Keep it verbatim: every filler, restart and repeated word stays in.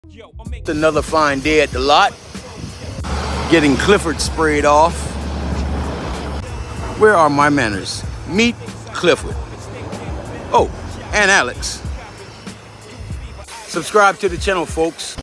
It's another fine day at the lot. Getting Clifford sprayed off. Where are my manners? Meet Clifford. Oh, and Alex. Subscribe to the channel, folks.